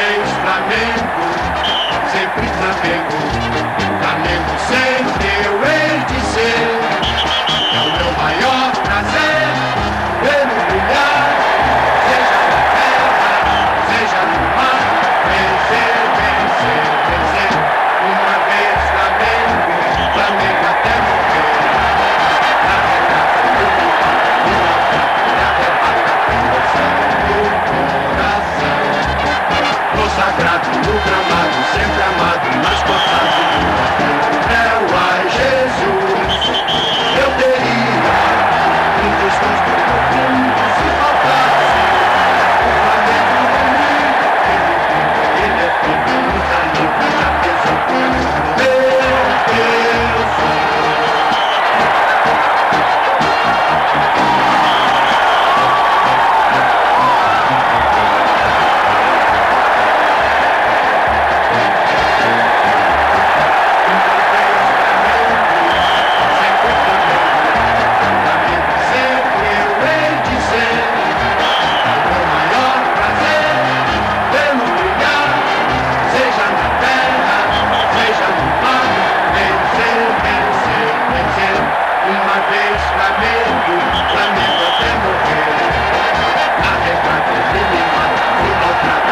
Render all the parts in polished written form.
vez Flamengo, sempre Flamengo, Flamengo sempre eu hei de ser. É o meu maior prazer vê-lo brilhar, seja na terra, seja no mar. Vencer, vencer, vencer, uma vez Flamengo, Flamengo até morrer. Na regata do rival, na arrebata com emoção do coração. No sagrado, no gramado, sempre amado, mas cortado do céu, ai Jesus, eu teria um desgosto profundo se faltasse o Flamengo no mundo. Ele é tudo, luta livre, já pesou tudo. Meu Deus, sempre eu hei de ser. O meu maior prazer vê-lo brilhar, seja na terra, seja no mar. Vencer, vencer, vencer, uma vez Flamengo, Flamengo até morrer. Na regata ele mata, no maltrato,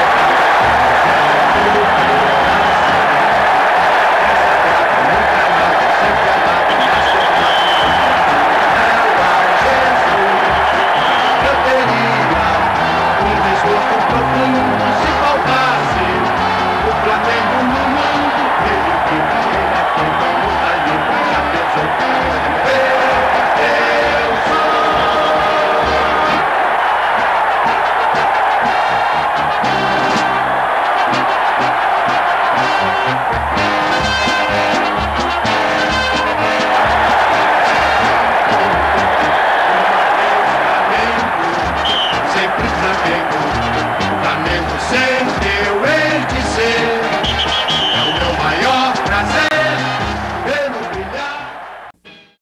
no coração. É sagrado, nunca amado, sempre amado, mas cortado. Ai Jesus, eu teria um desgosto profundo se faltasse o Flamengo no mundo. Ele fica, ele é tudo, luta livre, já pensou tudo. Eu sou.